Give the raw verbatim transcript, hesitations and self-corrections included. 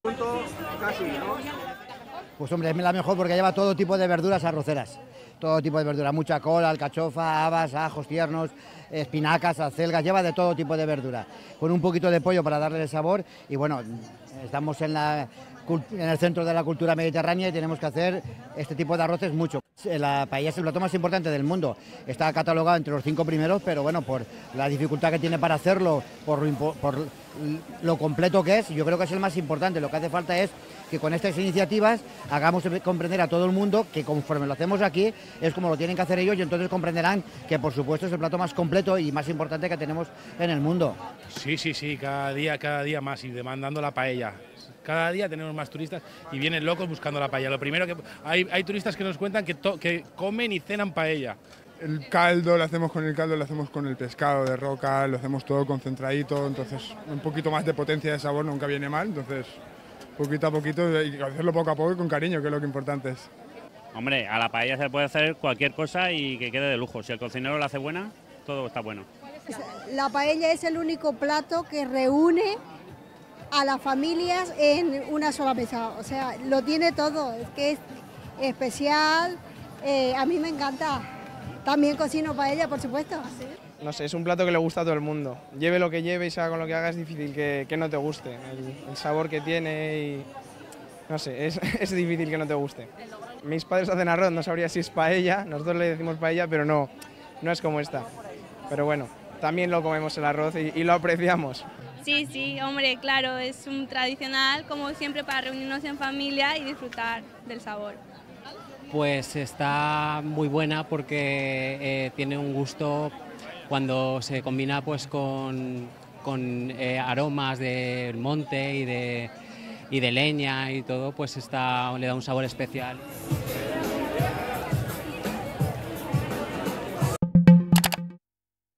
Punto casi, ¿no? Pues hombre, es la mejor porque lleva todo tipo de verduras arroceras. Todo tipo de verduras, mucha col, alcachofa, habas, ajos tiernos, espinacas, acelgas, lleva de todo tipo de verdura. Con un poquito de pollo para darle el sabor y bueno, estamos en, la, en el centro de la cultura mediterránea y tenemos que hacer este tipo de arroces mucho. La paella es el plato más importante del mundo, está catalogado entre los cinco primeros, pero bueno, por la dificultad que tiene para hacerlo, por lo, por lo completo que es, yo creo que es el más importante. Lo que hace falta es que con estas iniciativas hagamos comprender a todo el mundo que conforme lo hacemos aquí es como lo tienen que hacer ellos y entonces comprenderán que por supuesto es el plato más completo y más importante que tenemos en el mundo. Sí, sí, sí, cada día, cada día más y demandando la paella. Cada día tenemos más turistas y vienen locos buscando la paella. Lo primero que hay, hay turistas que nos cuentan que, to, que comen y cenan paella. El caldo lo hacemos con el caldo, lo hacemos con el pescado de roca, lo hacemos todo concentradito, entonces un poquito más de potencia de sabor nunca viene mal, entonces poquito a poquito y hacerlo poco a poco y con cariño, que es lo que importante es. Hombre, a la paella se puede hacer cualquier cosa y que quede de lujo. Si el cocinero la hace buena, todo está bueno. La paella es el único plato que reúne a las familias en una sola mesa, o sea, lo tiene todo, es que es especial, eh, a mí me encanta. También cocino paella, por supuesto. No sé, es un plato que le gusta a todo el mundo. Lleve lo que lleve y sea con lo que haga, es difícil que, que no te guste. El, el sabor que tiene y... no sé, es, es difícil que no te guste. Mis padres hacen arroz, no sabría si es paella, nosotros le decimos paella, pero no, no es como esta. Pero bueno, también lo comemos el arroz y, y lo apreciamos. Sí, sí, hombre, claro, es un tradicional, como siempre, para reunirnos en familia y disfrutar del sabor. Pues está muy buena porque eh, tiene un gusto cuando se combina pues con, con eh, aromas del monte y de, y de leña y todo, pues está, le da un sabor especial.